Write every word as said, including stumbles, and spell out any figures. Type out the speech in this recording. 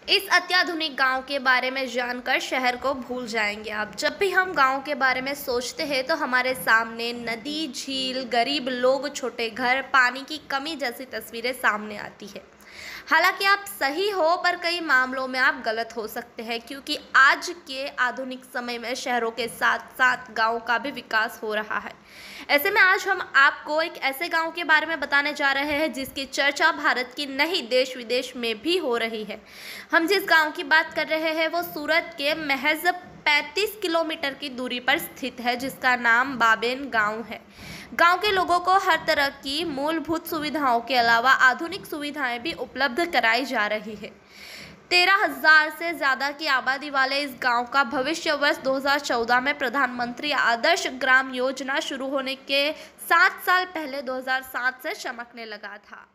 इस अत्याधुनिक गांव के बारे में जानकर शहर को भूल जाएंगे आप। जब भी हम गांव के बारे में सोचते हैं तो हमारे सामने नदी, झील, गरीब लोग, छोटे घर, पानी की कमी जैसी तस्वीरें सामने आती है। हालांकि आप सही हो, पर कई मामलों में आप गलत हो सकते हैं, क्योंकि आज के आधुनिक समय में शहरों के साथ साथ गांव का भी विकास हो रहा है। ऐसे में आज हम आपको एक ऐसे गांव के बारे में बताने जा रहे हैं जिसकी चर्चा भारत की नहीं, देश विदेश में भी हो रही है। हम जिस गांव की बात कर रहे हैं वो सूरत के महज पैंतीस किलोमीटर की दूरी पर स्थित है, जिसका नाम बाबेन गांव है। गांव के लोगों को हर तरह की मूलभूत सुविधाओं के अलावा आधुनिक सुविधाएं भी उपलब्ध कराई जा रही है। तेरह हजार से ज्यादा की आबादी वाले इस गांव का भविष्य वर्ष दो हज़ार चौदह में प्रधानमंत्री आदर्श ग्राम योजना शुरू होने के सात साल पहले दो हज़ार सात से चमकने लगा था।